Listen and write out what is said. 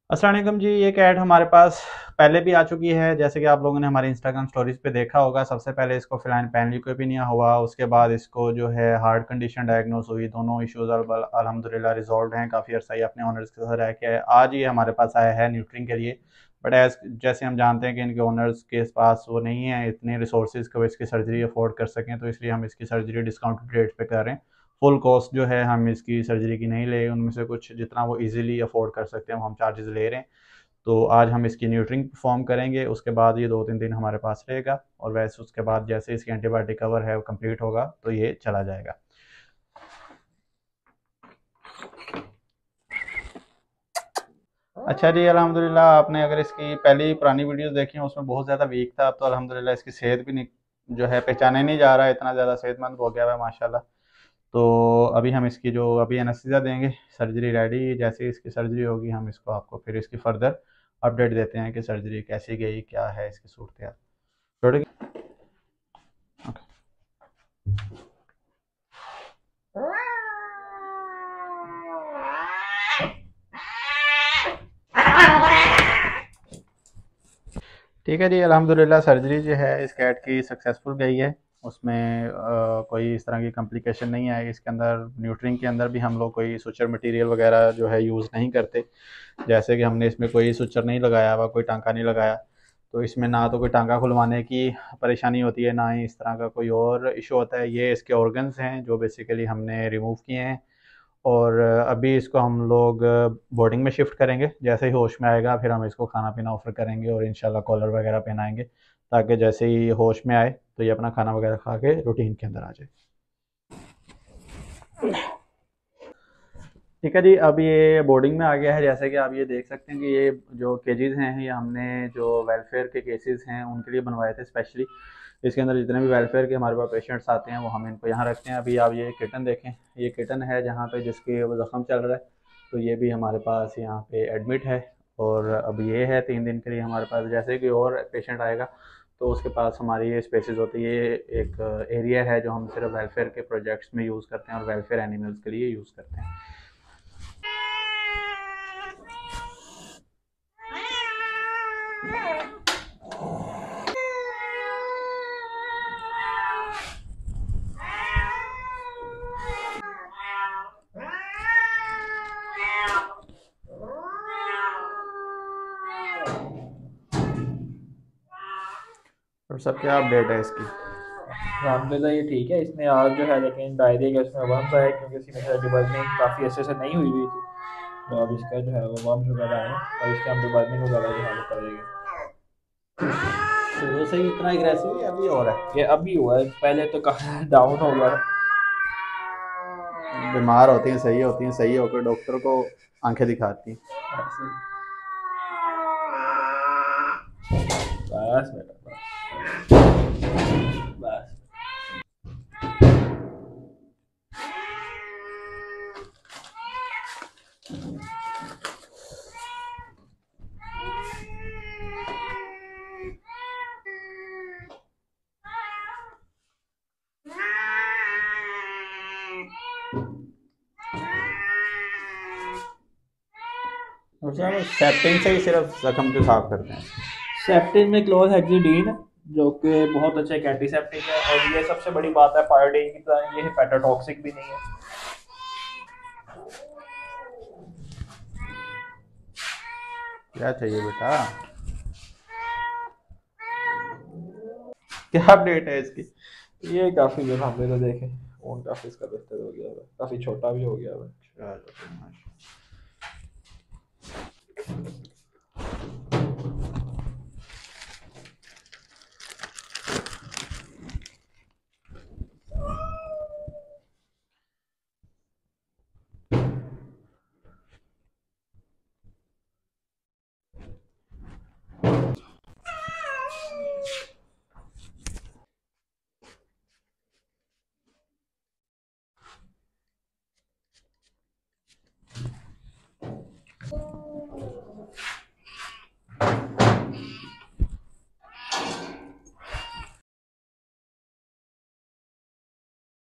अस्सलाम वालेकुम जी। ये कैट हमारे पास पहले भी आ चुकी है, जैसे कि आप लोगों ने हमारे इंस्टाग्राम स्टोरीज पे देखा होगा। सबसे पहले इसको फिलाइन पैनल्यूकोपिनिया हुआ, उसके बाद इसको जो है हार्ट कंडीशन डायग्नोस हुई। दोनों इश्यूज अल्हम्दुलिल्लाह रिजॉल्व हैं, काफ़ी अर्सा ही अपने ओनर्स के साथ रह के आज ये हमारे पास आया है न्यूट्रिंग के लिए। बट एज जैसे हम जानते हैं कि इनके ओनर्स के पास वो नहीं है इतने रिसोर्सेज को इसकी सर्जरी अफोर्ड कर सकें, तो इसलिए हम इसकी सर्जरी डिस्काउंटेड रेट पे कर रहे हैं। फुल कॉस्ट जो है हम इसकी सर्जरी की नहीं ले, उनमें से कुछ जितना वो इजीली अफोर्ड कर सकते हैं हम चार्जेस ले रहे हैं। तो आज हम इसकी न्यूट्रिंग परफॉर्म करेंगे, उसके बाद ये 2-3 दिन हमारे पास रहेगा, और वैसे उसके बाद जैसे इसकी एंटीबायोटिक कवर है वो कंप्लीट होगा तो ये चला जाएगा। अच्छा जी, अल्हम्दुलिल्लाह आपने अगर इसकी पहली पुरानी वीडियोस देखी हैं उसमें बहुत ज़्यादा वीक था। अब तो अल्हम्दुलिल्लाह इसकी सेहत भी नहीं, जो है पहचाने नहीं जा रहा है, इतना ज़्यादा सेहतमंद हो गया है माशाल्लाह। तो अभी हम इसकी जो अभी एनेस्थीसिया देंगे, सर्जरी रेडी, जैसे ही इसकी सर्जरी होगी हम इसको आपको फिर इसकी फर्दर अपडेट देते हैं कि सर्जरी कैसी गई, क्या है इसकी सूरत यार। ठीक है जी, अल्हम्दुलिल्लाह सर्जरी जो है इस कैट की सक्सेसफुल गई है। उसमें कोई इस तरह की कॉम्प्लिकेशन नहीं आई। इसके अंदर न्यूट्रिंग के अंदर भी हम लोग कोई सुचर मटेरियल वगैरह जो है यूज़ नहीं करते। जैसे कि हमने इसमें कोई सुचर नहीं लगाया हुआ, कोई टांका नहीं लगाया, तो इसमें ना तो कोई टांका खुलवाने की परेशानी होती है, ना ही इस तरह का कोई और इशू होता है। ये इसके ऑर्गन्स हैं जो बेसिकली हमने रिमूव किए हैं, और अभी इसको हम लोग बोर्डिंग में शिफ्ट करेंगे। जैसे ही होश में आएगा फिर हम इसको खाना पीना ऑफ़र करेंगे और इंशाल्लाह कॉलर वगैरह पहनाएंगे, ताकि जैसे ही होश में आए तो ये अपना खाना वगैरह खा के रूटीन के अंदर आ जाए। ठीक है जी, अब ये बोर्डिंग में आ गया है। जैसे कि आप ये देख सकते हैं कि ये जो केजेस हैं ये हमने जो वेलफेयर के केसेस हैं उनके लिए बनवाए थे स्पेशली। इसके अंदर जितने भी वेलफेयर के हमारे पास पेशेंट्स आते हैं वो हम इनको यहाँ रखते हैं। अभी आप ये किटन देखें, ये किटन है जहाँ पे जिसके वो ज़ख्म चल रहा है, तो ये भी हमारे पास यहाँ पे एडमिट है। और अब ये है 3 दिन के लिए हमारे पास। जैसे कि और पेशेंट आएगा तो उसके पास हमारी ये स्पेसिस होती है। ये एक एरिया है जो हम सिर्फ वेलफेयर के प्रोजेक्ट्स में यूज़ करते हैं और वेलफेयर एनिमल्स के लिए यूज़ करते हैं। और सब क्या अपडेट है इसकी? अलहमदिल्ला ये ठीक है। इसने आज जो है लेकिन डायरिया का इसमें वर्म्स आया, क्योंकि इसकी मतलब डिबर्मिंग काफ़ी अच्छे से नहीं हुई थी। तो अब इसका जो है वो वर्म्स वगैरह आए और इसके हम डिबर्मिंग वगैरह जो है वो करेंगे। शुरू से ही इतना एग्रेसिव या अभी और है? ये अभी हुआ है, पहले तो काफ़ी डाउन हो गया था। बीमार होती हैं, सही होती हैं, सही होकर डॉक्टर को आंखें दिखाती हैं। ऐसे ही। बस बेटा बस। और सर सेप्टिन से ही सिर्फ जख्म क्यों साफ करते हैं? सेप्टिन में क्लोरहेक्सिडीन, जो कि बहुत अच्छा एक एंटीसेप्टिक है, और ये सबसे बड़ी बात है पायोडीन की तरह ये हेपेटोटॉक्सिक भी नहीं है। क्या चाहिए बेटा? क्या अपडेट है इसकी? ये काफ़ी जो हमने तो देखे फोन काफ़ी इसका बेहतर हो गया है, काफ़ी छोटा भी हो गया है। चलो,